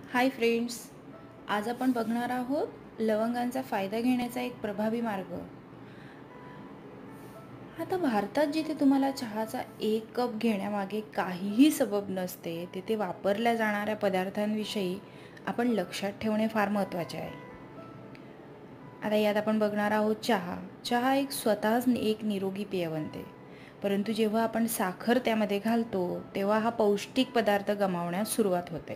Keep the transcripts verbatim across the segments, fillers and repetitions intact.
Hi friends, आज आपण बघणार आहोत लवंगांचा फायदा घेण्याचा एक प्रभावी मार्ग. आता भारतात जिथे तुम्हाला चहाचा एक कप घेण्यामागे काहीही सबब नसते, तिथे वापरल्या जाणाऱ्या पदार्थांविषयी आपण लक्षात ठेवणे फार महत्त्वाचे आहे. आता यात आपण बघणार आहोत चहा. चहा एक स्वतःच एक निरोगी पेय बनते, परंतु जेव्हा आपण साखर त्यामध्ये घालतो तेव्हा हा पौष्टिक पदार्थ गमावण्यास सुरुवात होते.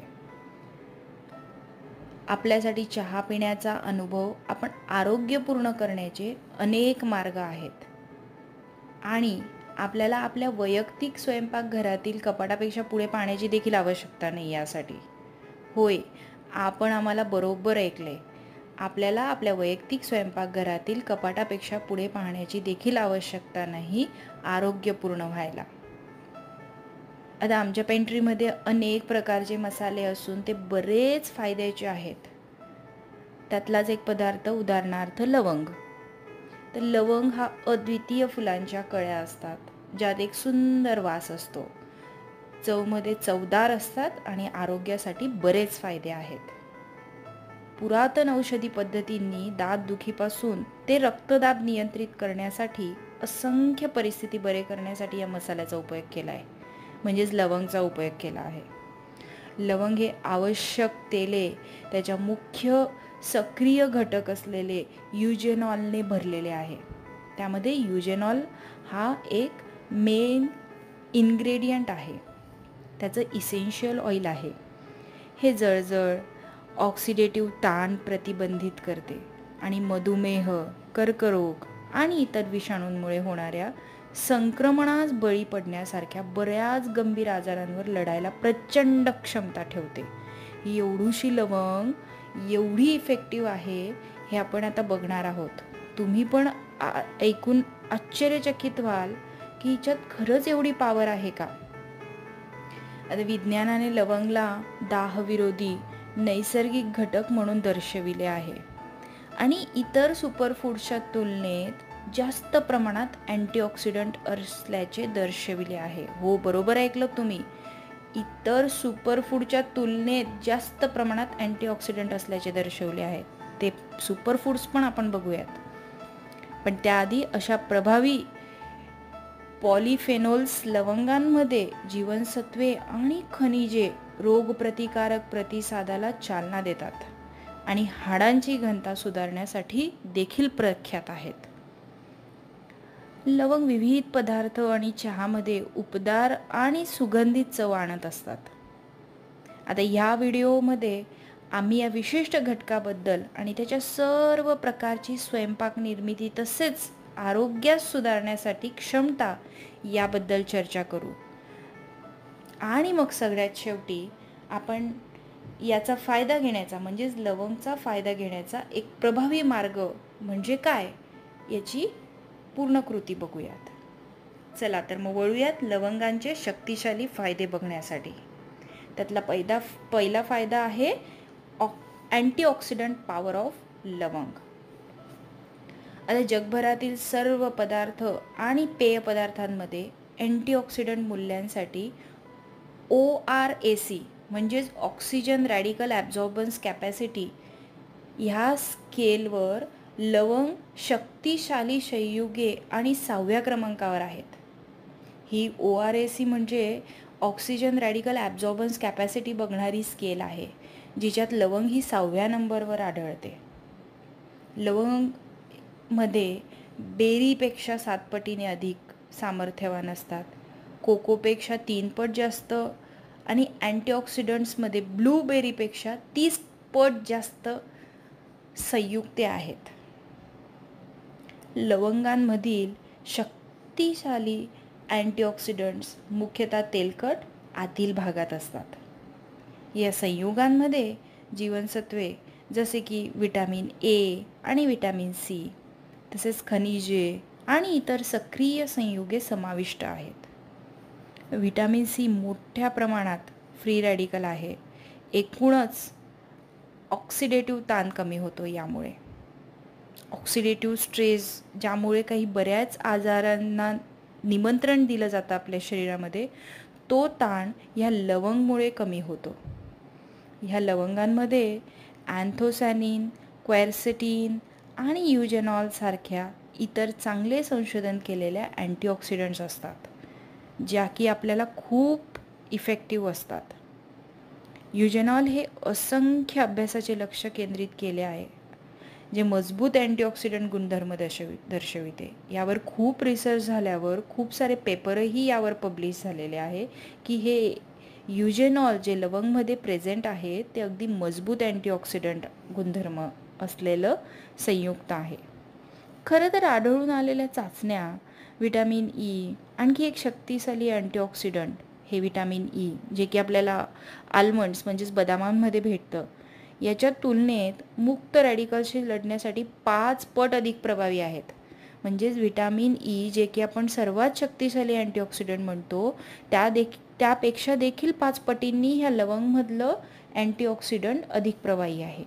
आपल्यासाठी चहा पिण्याचा अनुभव आपण आरोग्यपूर्ण करण्याचे अनेक मार्ग आहेत आणि आपल्याला आपल्या वैयक्तिक स्वयंपाकघरातील कपाटापेक्षा पुढे पाहण्याची देखील आवश्यकता नाही. यासाठी होय, आपण आम्हाला बरोबर ऐकले. आपल्याला आपल्या वैयक्तिक स्वयंपाकघरातील कपाटापेक्षा पुढे पाहण्याची देखील आवश्यकता नाही आरोग्यपूर्ण व्हायला. आता आमच्या पेंट्रीमध्ये अनेक प्रकारचे मसाले असून ते बरेच फायद्याचे आहेत. त्यातलाच एक पदार्थ उदाहरणार्थ लवंग. तर लवंग हा अद्वितीय फुलांच्या कळ्या असतात, ज्यात एक सुंदर वास असतो. चवमध्ये चवदार असतात आणि आरोग्यासाठी बरेच फायदे आहेत. पुरातन औषधी पद्धतींनी दातदुखीपासून ते रक्तदाब नियंत्रित करण्यासाठी असंख्य परिस्थिती बरे करण्यासाठी या मसाल्याचा उपयोग केला आहे, म्हणजेच लवंगचा उपयोग केला आहे. लवंग हे आवश्यक तेले त्याच्या मुख्य सक्रिय घटक असलेले युजेनॉलने भरलेले आहे. त्यामध्ये युजेनॉल हा एक मेन इन्ग्रेडियंट आहे. त्याचं इसेन्शियल ऑइल आहे. हे जळजळ, ऑक्सिडेटिव्ह ताण प्रतिबंधित करते आणि मधुमेह, कर्करोग आणि इतर विषाणूंमुळे होणाऱ्या संक्रमणास बळी पडण्यासारख्या बऱ्याच गंभीर आजारांवर लढायला प्रचंड क्षमता ठेवते. ही एवढीशी लवंग एवढी इफेक्टिव्ह आहे हे आपण आता बघणार आहोत. तुम्ही पण ऐकून आश्चर्यचकित व्हाल की हिच्यात खरंच एवढी पॉवर आहे का. आता विज्ञानाने लवंगला दाहविरोधी नैसर्गिक घटक म्हणून दर्शविले आहे आणि इतर सुपरफूड्सच्या तुलनेत जास्त प्रमाणात अँटीऑक्सिडंट असल्याचे दर्शविले आहे. हो, बरोबर ऐकलं तुम्ही. इतर सुपरफूडच्या तुलनेत जास्त प्रमाणात अँटीऑक्सिडंट असल्याचे दर्शवले आहेत. ते सुपरफूड्स पण आपण बघूयात. पण त्याआधी अशा प्रभावी पॉलिफेनोल्स लवंगांमध्ये जीवनसत्वे आणि खनिजे रोगप्रतिकारक प्रतिसादाला चालना देतात आणि हाडांची घनता सुधारण्यासाठी देखील प्रख्यात आहेत. लवंग विविध पदार्थ आणि चहामध्ये उपदार आणि सुगंधित चव आणत असतात. आता ह्या व्हिडिओमध्ये आम्ही या विशिष्ट घटकाबद्दल आणि त्याच्या सर्व प्रकारची स्वयंपाक निर्मिती तसेच आरोग्यास सुधारण्यासाठी क्षमता याबद्दल चर्चा करू. आणि मग सगळ्यात शेवटी आपण याचा फायदा घेण्याचा म्हणजेच लवंगचा फायदा घेण्याचा एक प्रभावी मार्ग म्हणजे काय याची पूर्ण कृती बघूयात. चला तर मग वळूयात लवंगांचे शक्तिशाली फायदे बघण्यासाठी. त्यातला पहिला पहिला फायदा आहे अँटीऑक्सिडंट पॉवर ऑफ लवंग. आता जगभरातील सर्व पदार्थ आणि पेय पदार्थांमध्ये अँटीऑक्सिडंट मूल्यांसाठी ओ आर ए सी म्हणजेच ऑक्सिजन रॅडिकल ॲब्झॉर्बन्स कॅपॅसिटी ह्या स्केलवर लवंग शक्तिशाली संयुगे आणि सहाव्या क्रमांकावर आहेत. ही ओ आर ए सी म्हणजे ऑक्सिजन रॅडिकल ॲब्झॉर्बन्स कॅपॅसिटी बघणारी स्केल आहे, जिच्यात लवंग ही सहाव्या नंबरवर आढळते. लवंग मध्ये बेरीपेक्षा सात पटीने अधिक सामर्थ्यवान असतात, कोकोपेक्षा तीन पट जास्त आणि अँटीऑक्सिडंट्समध्ये ब्लूबेरीपेक्षा तीस पट जास्त संयुक्ते आहेत. लवंगांमधील शक्तिशाली अँटीऑक्सिडंट्स मुख्यतः तेलकट आतील भागात असतात. या संयुगांमध्ये जीवनसत्वे जसे की विटॅमिन ए आणि विटॅमिन सी तसेच खनिजे आणि इतर सक्रिय संयुगे समाविष्ट आहेत. विटॅमिन सी मोठ्या प्रमाणात फ्री रॅडिकल आहे. एकूणच ऑक्सिडेटिव्ह ताण कमी होतो. यामुळे ऑक्सिडेटिव्ह स्ट्रेस ज्यामुळे काही बऱ्याच आजारांना निमंत्रण दिलं जातं आपल्या शरीरामध्ये, तो ताण या लवंगमुळे कमी होतो. ह्या लवंगांमध्ये अँथोसॅनिन, क्वेरसेटिन आणि युजेनॉल सारख्या इतर चांगले संशोधन केलेल्या अँटीऑक्सिडंट्स असतात, ज्या की आपल्याला खूप इफेक्टिव्ह असतात. युजेनॉल हे असंख्य अभ्यासाचे लक्ष केंद्रित केले आहे, जे मजबूत अँटीऑक्सिडंट गुणधर्म दर्शवि दर्शविते. यावर खूप रिसर्च झाल्यावर खूप सारे पेपरही यावर पब्लिश झालेले आहे की हे युजेनॉल जे लवंगमध्ये प्रेझेंट आहे ते अगदी मजबूत अँटीऑक्सिडंट गुणधर्म असलेलं संयुक्त आहे. खरं तर आढळून आलेल्या चाचण्या विटॅमिन ई, आणखी एक शक्तिशाली अँटीऑक्सिडंट हे विटॅमिन ई, जे की आपल्याला आल्मंड्स म्हणजेच बदामांमध्ये भेटतं, याच्या तुलनेत मुक्त रॅडिकल्सशी लढण्यासाठी पाच पट अधिक प्रभावी आहेत. म्हणजेच विटॅमिन ई, जे की आपण सर्वात शक्तिशाली अँटीऑक्सिडंट म्हणतो, त्या देख त्यापेक्षा देखील पाच पटींनी ह्या लवंगमधलं अँटीऑक्सिडंट अधिक प्रभावी आहे.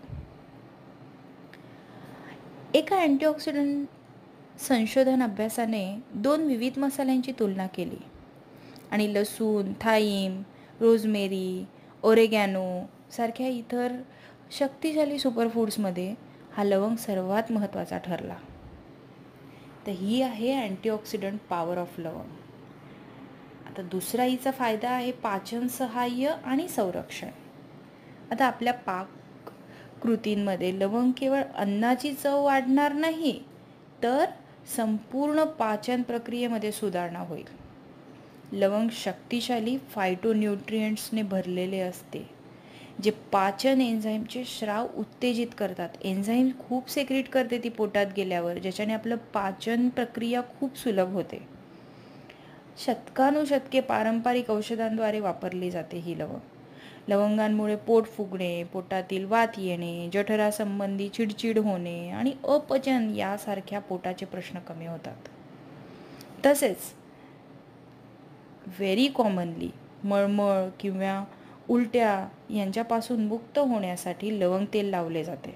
एका अँटीऑक्सिडंट संशोधन अभ्यासाने दोन विविध मसाल्यांची तुलना केली आणि लसूण, थाईम, रोजमेरी, ओरेगॅनो सारख्या इतर शक्तिशाली सुपरफूड्समध्ये हा लवंग सर्वात महत्त्वाचा ठरला. तर ही आहे अँटीऑक्सिडंट पॉवर ऑफ लवंग. आता दुसरा हिचा फायदा आहे पाचन सहाय्य आणि संरक्षण. आता आपल्या पाक कृतींमध्ये लवंग केवळ अन्नाची चव वाढणार नाही, तर संपूर्ण पाचन प्रक्रियेमध्ये सुधारणा होईल. लवंग शक्तिशाली फायटोन्यूट्रिएंट्सने भरलेले असते, जे पाचन एन्झाईमचे स्राव उत्तेजित करतात. एन्झाईम खूप सेक्रेट करते ती पोटात गेल्यावर, ज्याच्याने आपलं पाचन प्रक्रिया खूप सुलभ होते. शतकानुशतके पारंपरिक औषधांद्वारे वापरली जाते ही लवंग. लवंगांमुळे पोट फुगणे, पोटातील वात येणे, जठरासंबंधी चिडचिड होणे आणि अपचन यासारख्या पोटाचे प्रश्न कमी होतात. तसेच व्हेरी कॉमनली मळमळ किंवा उलट्या यांच्यापासून मुक्त होण्यासाठी लवंग तेल लावले जाते.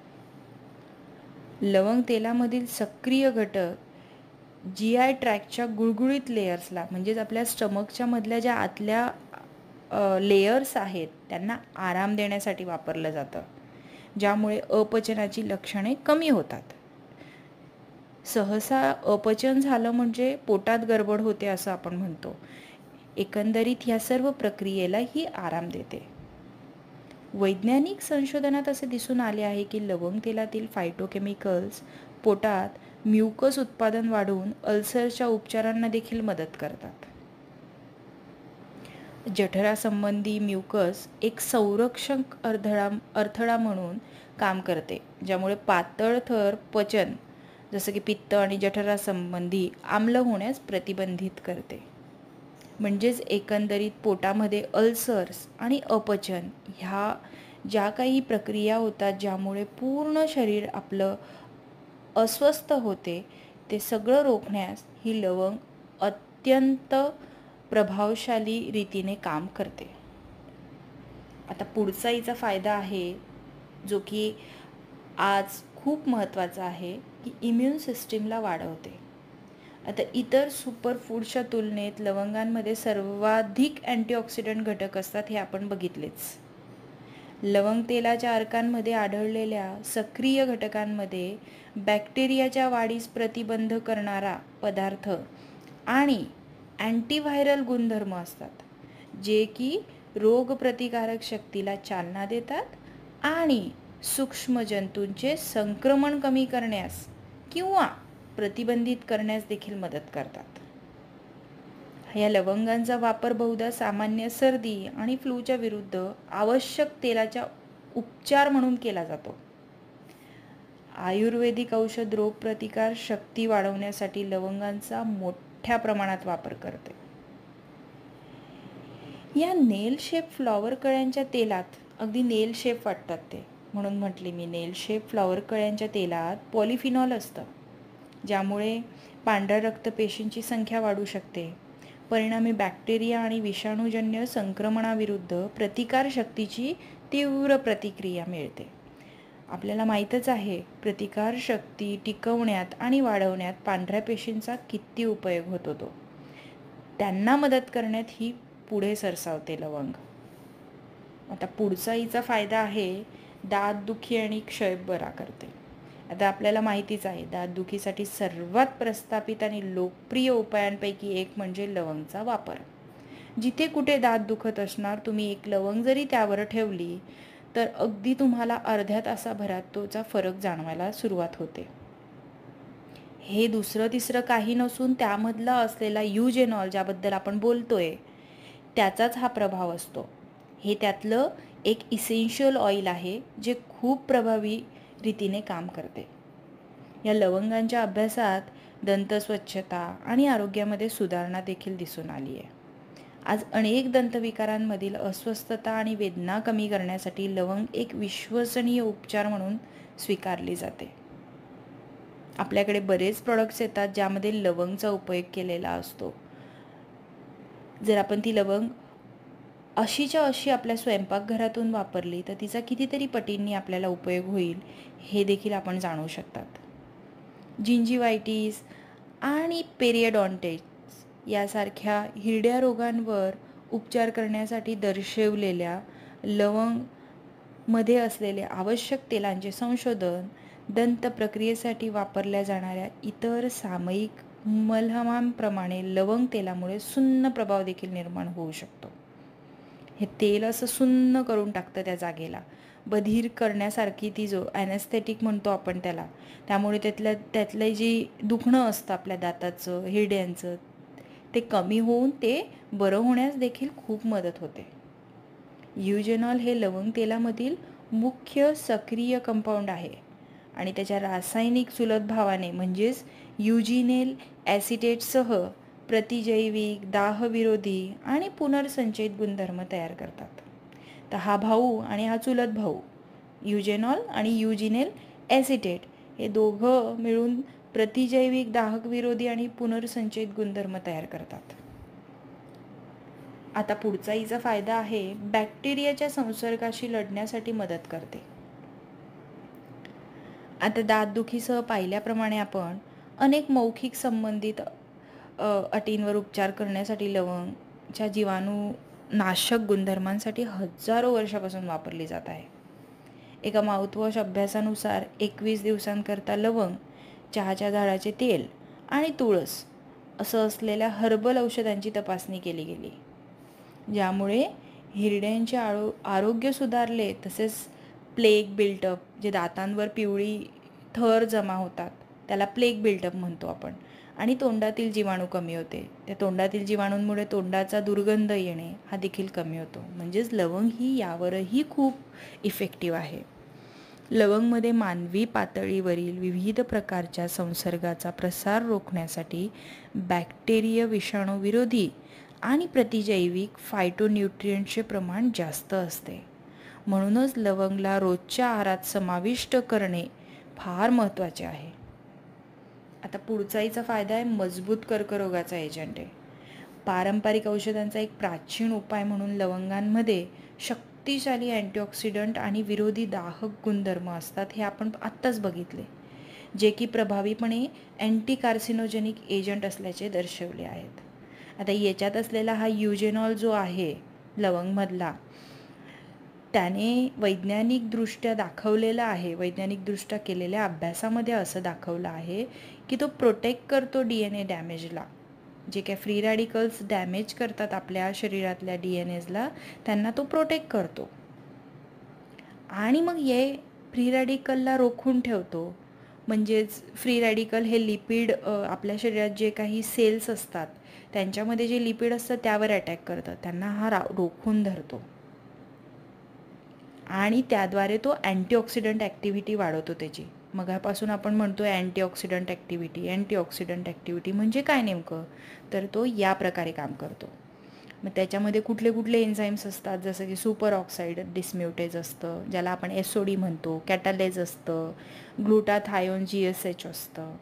लवंग तेलामधील सक्रिय घटक जी आय ट्रॅकच्या गुळगुळीत लेयर्सला, म्हणजेच आपल्या स्टमकच्या मधल्या ज्या आतल्या लेयर्स आहेत त्यांना आराम देण्यासाठी वापरलं जातं, ज्यामुळे अपचनाची लक्षणे कमी होतात. सहसा अपचन झालं म्हणजे पोटात गडबड होते असं आपण म्हणतो. एकंदरीत ह्या सर्व प्रक्रियेला ही आराम देते. वैज्ञानिक संशोधनात असे दिसून आले आहे की लवंग तेलातील फायटोकेमिकल्स पोटात म्युकस उत्पादन वाढवून अल्सरच्या उपचारांना देखील मदत करतात. जठरासंबंधी म्युकस एक संरक्षक अडथळा अडथळा म्हणून काम करते, ज्यामुळे पातळ थर पचन जसं की पित्त आणि जठरासंबंधी आम्ल होण्यास प्रतिबंधित करते. म्हणजेच एकंदरीत पोटामध्ये अल्सर्स आणि अपचन ह्या ज्या काही प्रक्रिया होतात, ज्यामुळे पूर्ण शरीर आपलं अस्वस्थ होते, ते सगळं रोखण्यास ही लवंग अत्यंत प्रभावशाली रीतीने काम करते. आता पुढचा हिचा फायदा आहे, जो की आज खूप महत्त्वाचा आहे, की इम्युन सिस्टीमला वाढवते. आता इतर सुपरफूडच्या तुलनेत लवंगांमध्ये सर्वाधिक अँटीऑक्सिडंट घटक असतात हे आपण बघितलेच. लवंग तेलाच्या अर्कांमध्ये आढळलेल्या सक्रिय घटकांमध्ये बॅक्टेरियाच्या वाढीस प्रतिबंध करणारा पदार्थ आणि अँटीव्हायरल गुणधर्म असतात, जे की रोगप्रतिकारक शक्तीला चालना देतात आणि सूक्ष्म जंतूंचे संक्रमण कमी करण्यास किंवा प्रतिबंधित करण्यास देखील मदत करतात. या लवंगांचा वापर बहुधा सामान्य सर्दी आणि फ्लूच्या विरुद्ध आवश्यक तेलाच्या उपचार म्हणून केला जातो. आयुर्वेदिक औषध रोगप्रतिकार शक्ती वाढवण्यासाठी लवंगांचा मोठ्या प्रमाणात वापर करते. या नेल शेप फ्लॉवर कळ्यांच्या तेलात अगदी नेल शेप वाटतात ते, म्हणून म्हटले मी नेल शेप फ्लॉवर कळ्यांच्या तेलात पॉलिफिनॉल असतं, ज्यामुळे पांढऱ्या रक्तपेशींची संख्या वाढू शकते. परिणामी बॅक्टेरिया आणि विषाणूजन्य संक्रमणाविरुद्ध प्रतिकारशक्तीची तीव्र प्रतिक्रिया मिळते. आपल्याला माहीतच आहे प्रतिकारशक्ती टिकवण्यात आणि वाढवण्यात पांढऱ्या पेशींचा किती उपयोग होतो. तो त्यांना मदत करण्यात ही पुढे सरसावते लवंग. आता पुढचा हिचा फायदा आहे दातदुखी आणि क्षय बरा करते. आता आपल्याला माहितीच आहे दातदुखीसाठी सर्वात प्रस्थापित आणि लोकप्रिय उपायांपैकी एक म्हणजे लवंगचा वापर. जिथे कुठे दात दुखत असणार तुम्ही एक लवंग जरी त्यावर ठेवली तर अगदी तुम्हाला अर्ध्या तासाभरात तोचा फरक जाणवायला सुरुवात होते. हे दुसरं तिसरं काही नसून त्यामधला असलेला युजेनॉल ज्याबद्दल आपण बोलतोय त्याचाच हा प्रभाव असतो. हे त्यातलं एक इसेन्शियल ऑइल आहे जे खूप प्रभावी रीतीने काम करते. या लवंगांच्या अभ्यासात दंतस्वच्छता आणि आरोग्यामध्ये सुधारणा देखील दिसून आली आहे. आज अनेक दंतविकारांमधील अस्वस्थता आणि वेदना कमी करण्यासाठी लवंग एक विश्वसनीय उपचार म्हणून स्वीकारली जाते. आपल्याकडे बरेच प्रॉडक्ट्स येतात ज्यामध्ये लवंगचा उपयोग केलेला असतो. जर आपण ती लवंग अशीच्या अशी आपल्या स्वयंपाकघरातून वापरली तर तिचा कितीतरी पटींनी आपल्याला उपयोग होईल हे देखील आपण जाणू शकतात. जिंजिवायटिस आणि पेरियडॉन्टाइटिस यासारख्या हिरड्या रोगांवर उपचार करण्यासाठी दर्शवलेल्या लवंगमध्ये असलेले आवश्यक तेलांचे संशोधन दंत प्रक्रियेसाठी वापरल्या जाणाऱ्या इतर सामयिक मलहमांप्रमाणे लवंग तेलामुळे सुन्न प्रभाव देखील निर्माण होऊ शकतो. हे तेल असं सुन्न करून टाकतं त्या जागेला, बधीर करण्यासारखी ती जो ॲनेस्थेटिक म्हणतो आपण त्याला, त्यामुळे त्यातल्या त्यातलं जे दुखणं असतं आपल्या दाताचं हिरड्यांचं ते कमी होऊन ते बरं होण्यास देखील खूप मदत होते. युजेनॉल हे लवंग तेलामधील मुख्य सक्रिय कंपाऊंड आहे आणि त्याच्या रासायनिक चुलत भावाने म्हणजेच युजिनेल ॲसिटेटसह प्रतिजैविक, दाहविरोधी आणि पुनर्संचयित गुणधर्म तयार करतात. तर हा भाऊ आणि हा चुलत भाऊ युजेनॉल आणि युजिनेल ॲसिटेट हे दोघं मिळून प्रतिजैविक, दाहकविरोधी आणि पुनर्संचयित गुणधर्म तयार करतात. आता पुढचा हिचा फायदा आहे बॅक्टेरियाच्या संसर्गाशी लढण्यासाठी मदत करते. आता दातदुखीसह पाहिल्याप्रमाणे आपण अनेक मौखिक संबंधित अटींवर उपचार करण्यासाठी लवंगच्या जीवाणूनाशक गुणधर्मांसाठी हजारो वर्षापासून वापरली जात आहे. एका माउथवॉश अभ्यासानुसार एकवीस दिवसांकरता लवंग, चहाच्या झाडाचे तेल आणि तुळस असं असलेल्या हर्बल औषधांची तपासणी केली गेली, ज्यामुळे हिरड्यांचे आरो आरोग्य सुधारले. तसेच प्लेग बिल्टअप, जे दातांवर पिवळी थर जमा होतात त्याला प्लेग बिल्टअप म्हणतो आपण, आणि तोंडातील जीवाणू कमी होते. त्या तोंडातील जीवाणूंमुळे तोंडाचा दुर्गंध येणे हा देखील कमी होतो. म्हणजेच लवंग ही यावरही खूप इफेक्टिव्ह आहे. लवंगमध्ये मानवी पातळीवरील विविध प्रकारच्या संसर्गाचा प्रसार रोखण्यासाठी बॅक्टेरिया, विषाणूविरोधी आणि प्रतिजैविक फायटोन्यूट्रियंटचे प्रमाण जास्त असते. म्हणूनच लवंगला रोजच्या आहारात समाविष्ट करणे फार महत्त्वाचे आहे. आता पुढचाहीचा फायदा आहे मजबूत कर्करोगाचा एजंट आहे. पारंपरिक औषधांचा एक प्राचीन उपाय म्हणून लवंगांमध्ये शक्तिशाली अँटीऑक्सिडंट आणि विरोधी दाहक गुणधर्म असतात, हे आपण आत्ताच बघितले, जे की प्रभावीपणे अँटी कार्सिनोजेनिक एजंट असल्याचे दर्शवले आहेत. आता याच्यात असलेला हा युजेनॉल जो आहे लवंगमधला, त्याने वैज्ञानिकदृष्ट्या दाखवलेला आहे, वैज्ञानिकदृष्ट्या केलेल्या अभ्यासामध्ये असं दाखवलं आहे की तो प्रोटेक्ट करतो डी एन ए डॅमेजला. जे काय फ्री रॅडिकल्स डॅमेज करतात आपल्या शरीरातल्या डी एन एजला, त्यांना तो प्रोटेक्ट करतो आणि मग हे फ्री रॅडिकलला रोखून ठेवतो. म्हणजेच फ्री रॅडिकल हे लिपिड आपल्या शरीरात जे काही सेल्स असतात त्यांच्यामध्ये जे लिपिड असतात त्यावर अटॅक करतात, त्यांना हा रा रोखून धरतो आणि त्याद्वारे तो अँटीऑक्सिडंट ॲक्टिव्हिटी वाढवतो त्याची. मगापासून आपण म्हणतो अँटीऑक्सिडंट ॲक्टिव्हिटी. अँटीऑक्सिडंट ॲक्टिव्हिटी म्हणजे काय नेमकं, तर तो या प्रकारे काम करतो. मग त्याच्यामध्ये कुठले कुठले एन्झाईम्स असतात, जसं की सुपर ऑक्साईड डिस्म्युटेज असतं, ज्याला आपण एस ओ डी म्हणतो, कॅटालेज असतं, ग्लुटाथायोन जी एस एच असतं.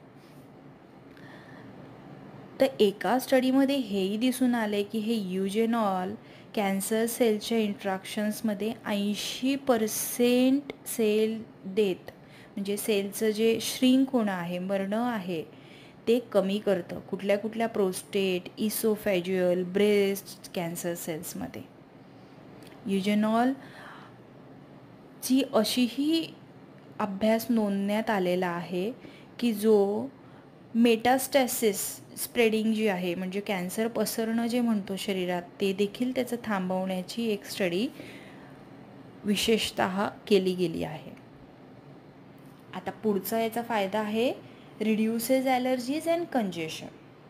तर एका स्टडीमध्ये हेही दिसून आले की हे युजेनॉल कॅन्सर सेलच्या इंट्रॅक्शन्समध्ये ऐंशी पर्सेंट सेल डेथ, म्हणजे सेलचं जे श्रिंक होणं आहे, मरणं आहे, ते कमी करतं. कुठल्या कुठल्या प्रोस्टेट, इसोफॅजियल, ब्रेस्ट कॅन्सर सेल्समध्ये. युजेनॉल ची अशीही अभ्यास नोंदण्यात आलेला आहे की जो मेटास्टॅसिस स्प्रेडिंग जी आहे, म्हणजे कॅन्सर पसरणं जे म्हणतो शरीरात, ते देखील त्याचं थांबवण्याची एक स्टडी विशेषतः केली गेली आहे. आता पुढचा याचा फायदा आहे रिड्यूसेस ॲलर्जीज अँड कंजेशन.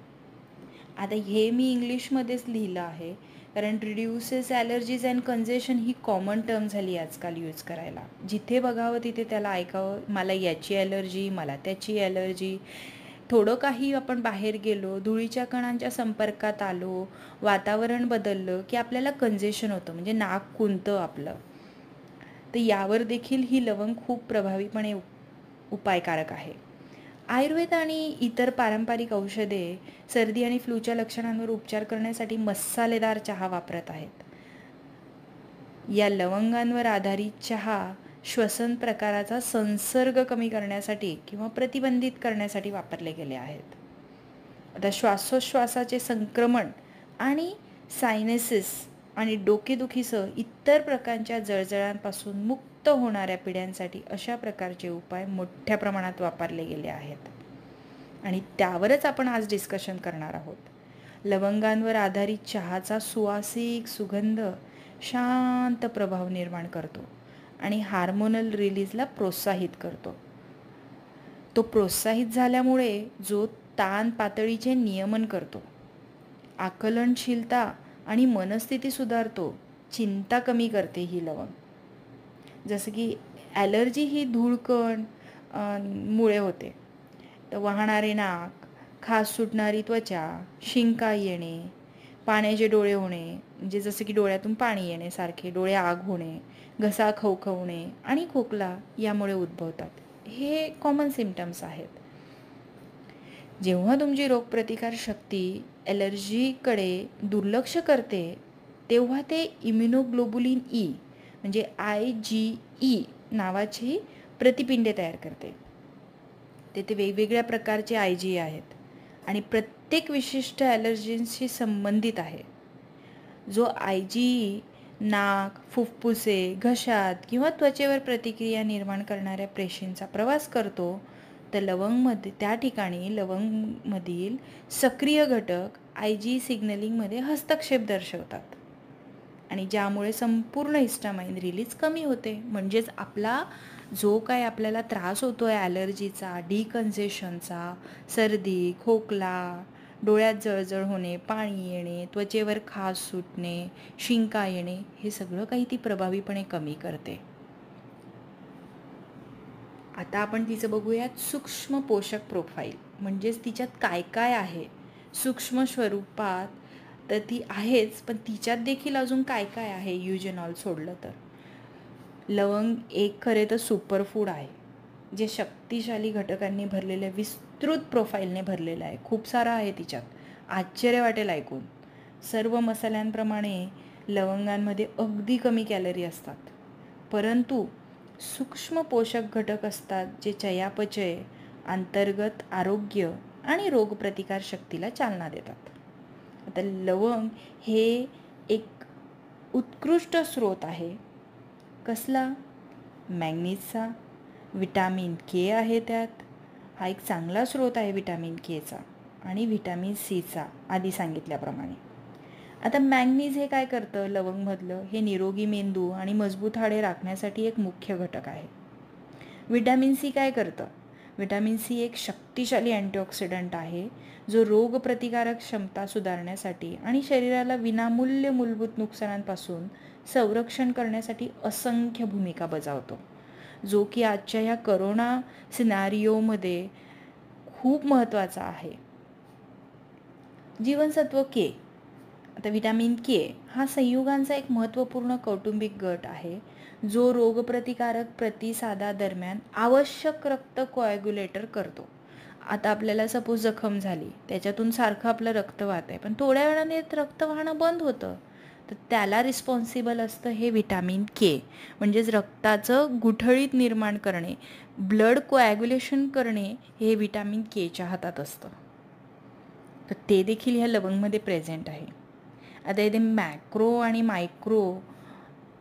आता हे मी इंग्लिशमध्येच लिहिलं आहे, कारण रिड्यूसेस ॲलर्जीज अँड कंजेशन ही कॉमन टर्म झाली आजकाल यूज करायला. जिथे बघावं तिथे त्याला ऐकावं, मला याची ॲलर्जी, मला त्याची ॲलर्जी. थोडं काही आपण बाहेर गेलो, धुळीच्या कणांच्या संपर्कात आलो, वातावरण बदललं की आपल्याला कंजेशन होतं, म्हणजे नाक कुंतं आपलं. तर यावर देखील ही लवंग खूप प्रभावीपणे उपायकारक आहे. आयुर्वेद आणि इतर पारंपरिक औषधे सर्दी आणि फ्लूच्या लक्षणांवर उपचार करण्यासाठी मसालेदार चहा वापरत आहेत. या लवंगांवर आधारित चहा श्वसन प्रकाराचा संसर्ग कमी करण्यासाठी किंवा प्रतिबंधित करण्यासाठी वापरले गेले आहेत. आता श्वासोश्वासाचे संक्रमण आणि सायनेसिस आणि डोकेदुखीसह इतर प्रकारच्या जळजळांपासून मुक्त होणाऱ्या पिढ्यांसाठी अशा प्रकारचे उपाय मोठ्या प्रमाणात वापरले गेले आहेत आणि त्यावरच आपण आज डिस्कशन करणार आहोत. लवंगांवर आधारित चहाचा सुवासिक सुगंध शांत प्रभाव निर्माण करतो आणि हार्मोनल रिलीजला प्रोत्साहित करतो. तो प्रोत्साहित झाल्यामुळे जो ताण पातळीचे नियमन करतो, आकलनशीलता आणि मनस्थिती सुधारतो, चिंता कमी करते ही लवंग. जसं की ॲलर्जी ही धूळकण मुळे होते, तर वाहणारे नाक, खास सुटणारी त्वचा, शिंका येणे, पाण्याचे डोळे होणे, म्हणजे जसं की डोळ्यातून पाणी येणे सारखे, डोळे आग होणे, घसा खवखवणे आणि खोकला यामुळे उद्भवतात. हे कॉमन सिम्पटम्स आहेत. जेव्हा तुमची रोगप्रतिकार शक्ती ॲलर्जीकडे दुर्लक्ष करते तेव्हा ते इम्युनोग्लोबुलिन ई म्हणजे आय जी ई नावाची प्रतिपिंडे तयार करते. तेथे वेगवेगळ्या प्रकारचे आय जी आहेत आणि प्रत्येक विशिष्ट ॲलर्जींशी संबंधित आहे. जो आय जी नाक, फुफ्फुसे, घशात किंवा त्वचेवर प्रतिक्रिया निर्माण करणाऱ्या पेशींचा प्रवास करतो, तर लवंगमध्ये त्या ठिकाणी लवंगमधील सक्रिय घटक आय जी सिग्नलिंगमध्ये हस्तक्षेप दर्शवतात आणि ज्यामुळे संपूर्ण हिस्टामाइन रिलीज कमी होते. म्हणजेच आपला जो काय आपल्याला त्रास होतो आहे ॲलर्जीचा, डिकन्जेशनचा, सर्दी, खोकला, डोळ्यात जळजळ होणे, पाणी येणे, त्वचेवर खाज सुटणे, शिंका येणे, हे सगळं काही ती प्रभावीपणे कमी करते. आता आपण तिचं बघूयात सूक्ष्म पोषक प्रोफाईल, म्हणजेच तिच्यात काय काय आहे. सूक्ष्म स्वरूपात तर ती आहेच, पण तिच्यात देखील अजून काय काय आहे युजेनॉल सोडलं तर. लवंग एक खरे तर सुपरफूड आहे, जे शक्तिशाली घटकांनी भरलेल्या विस्तृत प्रोफाईलने भरलेलं आहे. खूप सारं आहे तिच्यात, आश्चर्य वाटेल ऐकून. सर्व मसाल्यांप्रमाणे लवंगांमध्ये अगदी कमी कॅलरी असतात, परंतु सूक्ष्म पोषक घटक असतात जे चयापचय, अंतर्गत आरोग्य आणि रोगप्रतिकार शक्तीला चालना देतात. आता लवंग हे एक उत्कृष्ट स्रोत आहे. कसला? मॅग्नीजचा. विटॅमिन के आहे त्यात, हा एक चांगला स्रोत आहे विटॅमिन केचा, आणि व्हिटॅमिन सीचा आधी सांगितल्याप्रमाणे. आता मॅग्नीज हे काय करतं लवंगमधलं? हे निरोगी मेंदू आणि मजबूत हाडे राखण्यासाठी एक मुख्य घटक आहे. विटॅमिन सी काय करतं? विटॅमिन सी एक शक्तिशाली अँटीऑक्सिडंट आहे, जो रोगप्रतिकारक क्षमता सुधारण्यासाठी आणि शरीराला विनामूल्य मूलभूत नुकसानांपासून संरक्षण करण्यासाठी असंख्य भूमिका बजावतो, जो की आजच्या ह्या करोना सिनारिओमध्ये खूप महत्त्वाचा आहे. जीवनसत्व के. आता विटॅमिन के हा संयुगांचा एक महत्त्वपूर्ण कौटुंबिक गट आहे, जो रोगप्रतिकारक प्रतिसादादरम्यान आवश्यक रक्त कोॲग्युलेटर करतो. आता आपल्याला सपोज जखम झाली, त्याच्यातून सारखं आपलं रक्त वाहत आहे, पण थोड्या वेळाने रक्त वाहणं बंद होतं, तर त्याला रिस्पॉन्सिबल असतं हे विटॅमिन के. म्हणजेच रक्ताचं गुठळीत निर्माण करणे, ब्लड कोॲग्युलेशन करणे हे विटॅमिन केच्या हातात असतं. तर ते देखील ह्या लवंगमध्ये प्रेझेंट आहे. आता इथे मॅक्रो आणि मायक्रो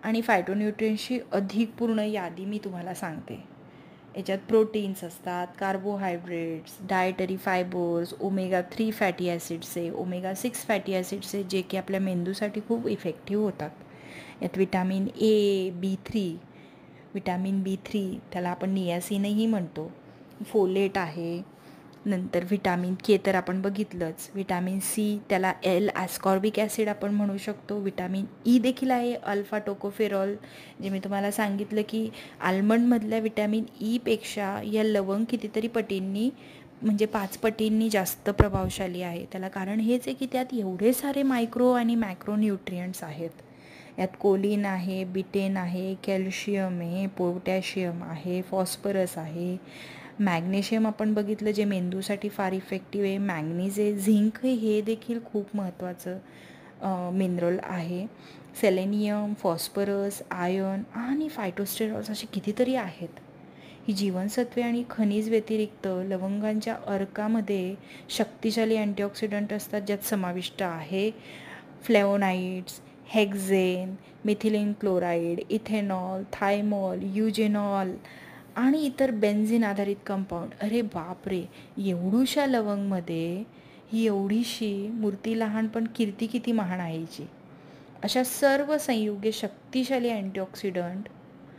आणि फायटोन्यूट्रियन्सची अधिक पूर्ण यादी मी तुम्हाला सांगते. याच्यात प्रोटीन्स असतात, carbohydrates, dietary fibres, omega three fatty ॲसिड्सचे, ओमेगा सिक्स फॅटी ॲसिड्सचे, जे की आपल्या मेंदूसाठी खूप इफेक्टिव्ह होतात. यात vitamin A, B three, vitamin B three त्याला आपण नियासिनही म्हणतो, फोलेट आहे. नंतर विटॅमिन के तर आपण बघितलंच, विटॅमिन सी त्याला एल ॲस्कॉर्बिक ॲसिड आपण म्हणू शकतो. विटॅमिन ई देखील आहे, अल्फा टोकोफेरॉल, जे मी तुम्हाला सांगितलं की आल्मंडमधल्या विटॅमिन ईपेक्षा या लवंग कितीतरी पटींनी म्हणजे पाच पटींनी जास्त प्रभावशाली आहे. त्याला कारण हेच आहे की त्यात एवढे सारे मायक्रो आणि मॅक्रो न्यूट्रियंट्स आहेत. यात कोलिन आहे, बिटेन आहे, कॅल्शियम आहे, पोटॅशियम आहे, फॉस्फरस आहे, मॅग्नेशियम आपण बघितलं जे मेंदूसाठी फार इफेक्टिव्ह आहे, मॅग्नीज आहे, झिंक हे देखील खूप महत्त्वाचं मिनरल आहे, सेलेनियम, फॉस्फरस, आयर्न आणि फायटोस्टेरॉल्स असे कितीतरी आहेत. ही जीवनसत्वे आणि खनिज व्यतिरिक्त लवंगांच्या अर्कामध्ये शक्तिशाली अँटीऑक्सिडंट असतात, ज्यात समाविष्ट आहे flavonoids, hexane, methylene chloride, ethanol, thymol, eugenol आणि इतर बेन्झिन आधारित कंपाऊंड. अरे बापरे, एवढूशा लवंगमध्ये ही एवढीशी मूर्ती लहान पण कीर्ती किती महान आहे हिची. अशा सर्व संयुगे शक्तिशाली अँटीऑक्सिडंट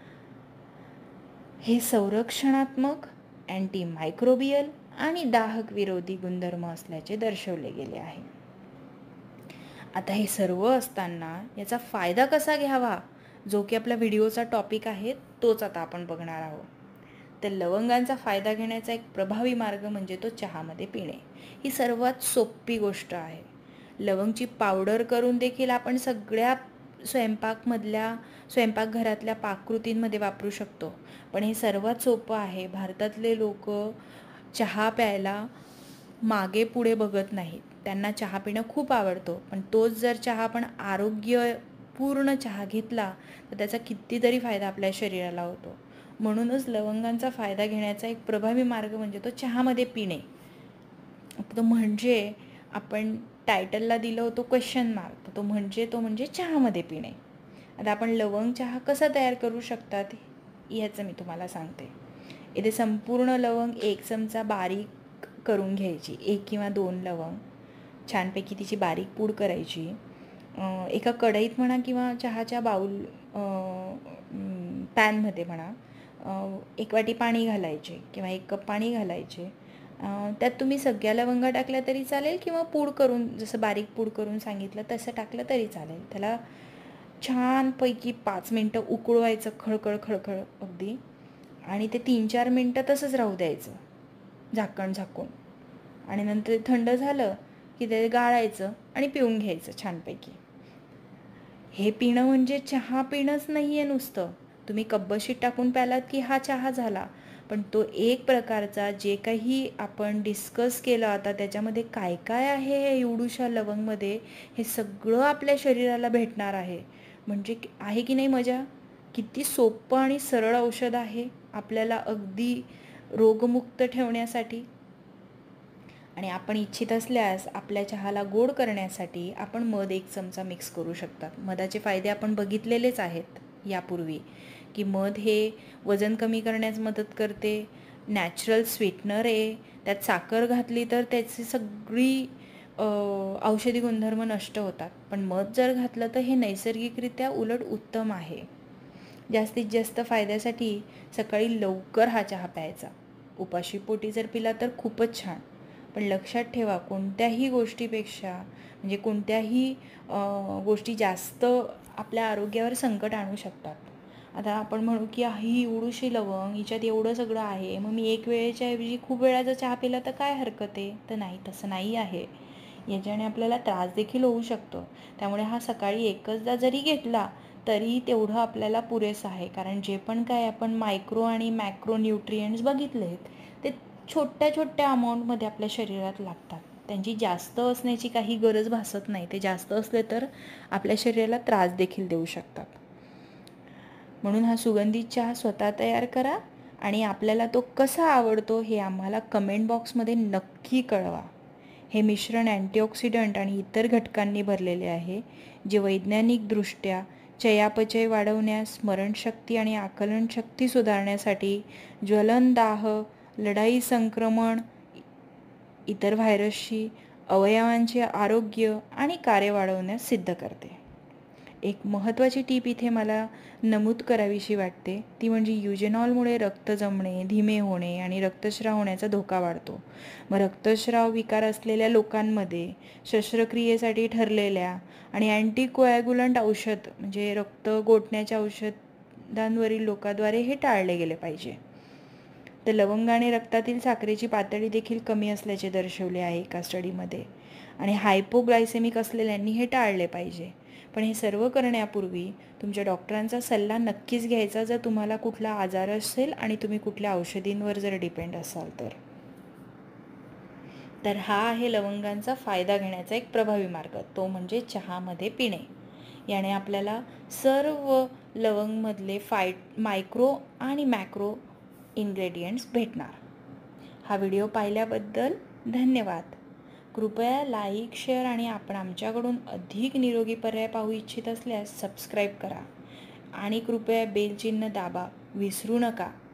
हे संरक्षणात्मक, अँटी मायक्रोबियल आणि दाहक विरोधी गुणधर्म असल्याचे दर्शवले गेले आहे. आता हे सर्व असताना याचा फायदा कसा घ्यावा, जो की आपल्या व्हिडिओचा टॉपिक आहे तोच आता आपण बघणार आहोत. तर लवंगांचा फायदा घेण्याचा एक प्रभावी मार्ग म्हणजे तो चहामध्ये पिणे. ही सर्वात सोपी गोष्ट आहे. लवंगची पावडर करून देखील आपण सगळ्या स्वयंपाकमधल्या स्वयंपाकघरातल्या पाककृतींमध्ये वापरू शकतो. पण हे सर्वात सोपं आहे. भारतातले लोक चहा प्यायला मागे पुढे बघत नाहीत. त्यांना चहा पिणं खूप आवडतो, पण तोच जर चहा आपण आरोग्यपूर्ण चहा घेतला तर त्याचा कितीतरी फायदा आपल्या शरीराला होतो. म्हणूनच लवंगांचा फायदा घेण्याचा एक प्रभावी मार्ग म्हणजे तो चहामध्ये पिणे. तो म्हणजे आपण टायटलला दिलं होतं क्वेश्चन मार्क, तो म्हणजे तो म्हणजे चहामध्ये पिणे. आता आपण लवंग चहा कसा तयार करू शकतात ह्याचं मी तुम्हाला सांगते. इथे संपूर्ण लवंग एक चमचा बारीक करून घ्यायची, एक किंवा दोन लवंग छानपैकी तिची बारीक पूड करायची. एका कढईत म्हणा किंवा चहाच्या बाऊल पॅनमध्ये म्हणा एक वाटी पाणी घालायचे किंवा एक कप पाणी घालायचे. त्यात तुम्ही सगळ्या लवंगा टाकल्या तरी चालेल किंवा पूड करून, जसं बारीक पूड करून सांगितलं तसं टाकलं तरी चालेल. त्याला छानपैकी पाच मिनटं उकळवायचं, खळखळ खळखळ अगदी, आणि ते तीन चार मिनटं तसंच राहू द्यायचं झाकण झाकून. आणि नंतर थंड झालं की ते गाळायचं आणि पिऊन घ्यायचं छानपैकी. हे पिणं म्हणजे चहा पिणंच नाही आहे नुसतं. तुम्ही कब्बशीत टाकून प्यालात की हा चहा झाला, पण तो एक प्रकारचा जे काही आपण डिस्कस केलं आता त्याच्यामध्ये काय काय आहे हे एवढूशा लवंगमध्ये, हे सगळं आपल्या शरीराला भेटणार आहे. म्हणजे आहे की नाही मजा. किती सोपं आणि सरळ औषध आहे आपल्याला अगदी रोगमुक्त ठेवण्यासाठी. आणि आपण इच्छित असल्यास आपल्या चहाला गोड करण्यासाठी आपण मध एक चमचा मिक्स करू शकतात. मधाचे फायदे आपण बघितलेलेच आहेत यापूर्वी, की मध हे वजन कमी करण्यास मदत करते, नॅचरल स्वीटनर आहे. त्यात साखर घातली तर त्याची सगळी औषधी गुणधर्म नष्ट होतात. पण मध जर घातलं तर हे नैसर्गिकरित्या उलट उत्तम आहे. जास्तीत जास्त फायद्यासाठी सकाळी लवकर हा चहा प्यायचा. उपाशी पोटी जर पिला तर खूपच छान. पण लक्षात ठेवा, कोणत्याही गोष्टीपेक्षा म्हणजे कोणत्याही गोष्टी जास्त आपल्या आरोग्यावर संकट आणू शकतात. आता आपण म्हणू की ही एवढीशी लवंग, हिच्यात एवढं सगळं आहे, मग मी एक वेळेच्या ऐवजी खूप वेळा जर चहा पिला तर काय हरकत आहे. तर नाही, तसं नाही आहे. याच्याने आपल्याला त्रास देखील होऊ शकतो. त्यामुळे हा सकाळी एकचदा जरी घेतला तरी तेवढं आपल्याला पुरेसं आहे. कारण जे पण काय आपण मायक्रो आणि मॅक्रो न्यूट्रियंट्स बघितले आहेत ते छोट्या छोट्या अमाऊंटमध्ये आपल्या शरीरात लागतात. त्यांची जास्त असण्याची काही गरज भासत नाही. ते जास्त असले तर आपल्या शरीराला त्रास देखील देऊ शकतात. म्हणून हा सुगंधित चहा स्वतः तयार करा आणि आपल्याला तो कसा आवडतो हे आम्हाला कमेंट बॉक्समध्ये नक्की कळवा. हे मिश्रण अँटीऑक्सिडंट आणि इतर घटकांनी भरलेले आहे, जे वैज्ञानिकदृष्ट्या चयापचय वाढवण्यास, स्मरणशक्ती आणि आकलनशक्ती सुधारण्यासाठी, ज्वलन, दाह, लढाई, संक्रमण, इतर व्हायरसशी, अवयवांचे आरोग्य आणि कार्य वाढवण्यास सिद्ध करते. एक महत्त्वाची टीप इथे मला नमूद करावीशी वाटते, ती म्हणजे युजेनॉलमुळे रक्त जमणे, धीमे होणे आणि रक्तस्राव होण्याचा धोका वाढतो. मग रक्तस्राव विकार असलेल्या लोकांमध्ये शस्त्रक्रियेसाठी ठरलेल्या आणि अँटीकोॲग्युलंट औषध म्हणजे रक्त गोठण्याच्या औषधांवरील लोकांद्वारे हे टाळले गेले पाहिजे. तर लवंगाने रक्तातील साखरेची पातळी देखील कमी असल्याचे दर्शवले आहे एका स्टडीमध्ये. आणि हायपोग्लायसेमिक असलेल्यांनी हे टाळले पाहिजे. पण हे सर्व करण्यापूर्वी तुमच्या डॉक्टरांचा सल्ला नक्कीच घ्यायचा जर तुम्हाला कुठला आजार असेल आणि तुम्ही कुठल्या औषधींवर जर डिपेंड असाल तर. तर हा आहे लवंगांचा फायदा घेण्याचा एक प्रभावी मार्ग, तो म्हणजे चहामध्ये पिणे. याने आपल्याला सर्व लवंगमधले फाय मायक्रो आणि मॅक्रो इन्ग्रेडियंट्स भेटणार. हा व्हिडिओ पाहिल्याबद्दल धन्यवाद. कृपया लाईक, शेअर आणि आपण आमच्याकडून अधिक निरोगी पर्याय पाहू इच्छित असल्यास सबस्क्राईब करा आणि कृपया बेल चिन्ह दाबा विसरू नका.